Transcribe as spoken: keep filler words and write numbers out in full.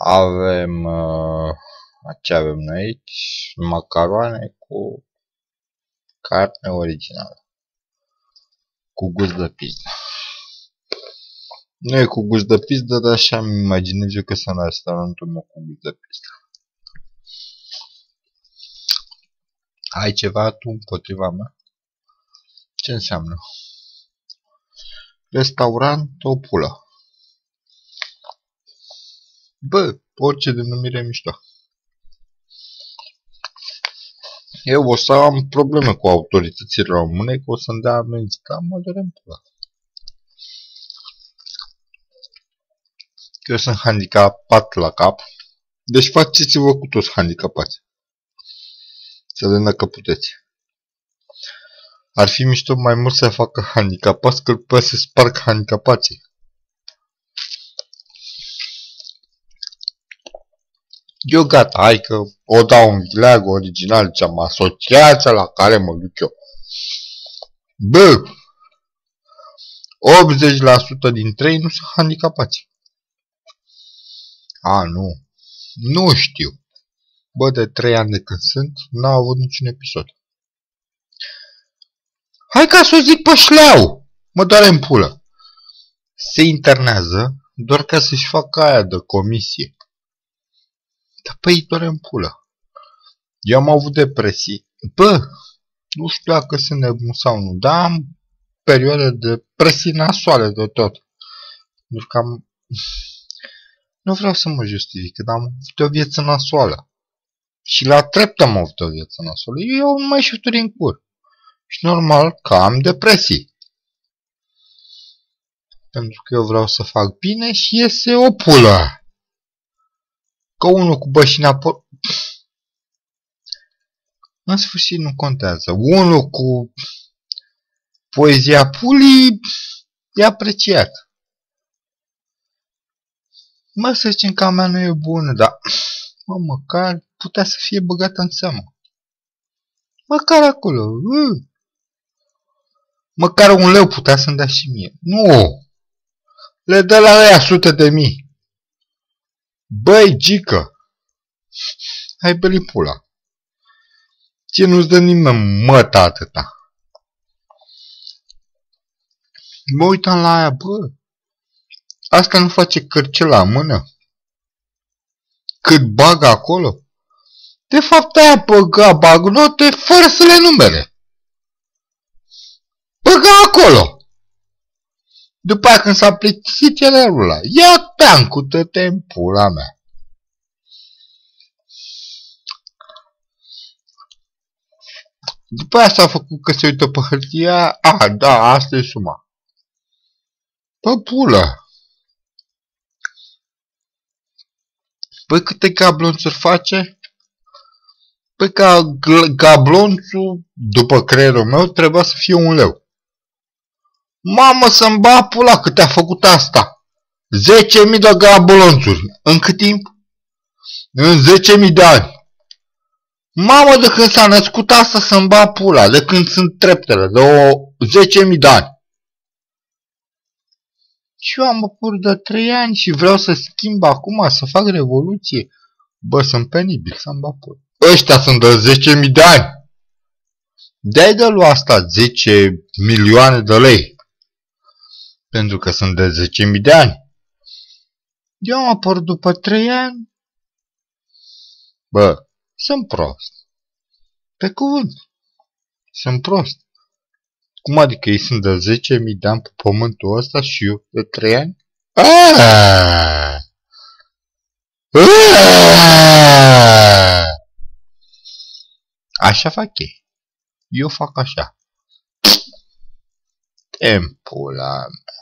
Avem, uh, ce avem noi aici? Macaroane cu carne originală. Cu gust de pizdă. Nu e cu gust de pizdă, dar așa îmi imaginez eu că sunt în restaurantul meu cu gust de pizdă. Ai ceva tu împotriva mea? Ce înseamnă? Restaurant o pulă. Bă, orice denumire mișto. Eu o să am probleme cu autoritățile române, că o să-mi dea amenzi, că mă dorem pula. Eu sunt handicapat la cap, deci faceți-vă cu toți handicapați. Să vedem dacă puteți. Ar fi mișto mai mult să facă handicapați, că după să sparg handicapații. Eu gata, hai că o dau un vileag original, ce-am asociația la care mă duc eu. Bă, optzeci la sută dintre ei nu sunt handicapați. A, nu. Nu știu. Bă, de trei ani de când sunt, n-au avut niciun episod. Hai ca să o zic pe șleau. Mă doare în pulă. Se internează doar ca să-și facă aia de comisie. Dar pe ei doare în pulă. Eu am avut depresii. Bă, nu știu dacă sunt nebun sau nu, dar am perioade de presii nasoale de tot. Pentru că am... Nu vreau să mă justific, dar am avut o viață nasoală. Și la trept am avut o viață nasoală. Eu nu mai șuturi în cur. Și normal că am depresii. Pentru că eu vreau să fac bine și iese o pulă. Că unul cu bășina po... În sfârșit nu contează. Unul cu poezia pulii e apreciat. Mă, să zicem că a mea nu e bună, dar mă, măcar putea să fie băgată în seamă. Măcar acolo. Uh. Măcar un leu putea să-mi dea și mie. Nu! Le dă la aia sute de mii. Băi, gică! Hai beli pula. Ce nu-ți dă nimeni măta atâta? Mă uitam la aia, bă. Asta nu face cărce la mână? Cât bagă acolo? De fapt aia băga bagnote fără să le numere. Băga acolo. După aia când s-a plictisit, ele rula. Ia teancul, dă-te în pula mea. După aia s-a făcut că se uită pe hârtia. A, da, asta e suma. Pă pulă. Păi câte gablonțuri face? Păi ca gablonțul, după creierul meu, trebuia să fie un leu. Mamă, să-mi ba pula cât a făcut asta. zece mii de gablonțuri. În cât timp? În zece mii de ani. Mamă, de când s-a născut asta să-mi ba pula, de când sunt treptele, de o zece mii de ani. Și eu am apărut de trei ani și vreau să schimb acum, să fac revoluție. Bă, sunt penibil să-mi ba pula. Ăștia sunt de zece mii de ani. De-ai de lua asta zece milioane de lei. Pentru că sunt de zece mii de ani. Eu am apărut după trei ani. Bă, sunt prost. Pe cuvânt. Sunt prost. Cum adică ei sunt de zece mii de ani pe pământul ăsta și eu de trei ani? Aaaa! Aaaa! Așa fac ei. Eu fac așa. Tempul ăla.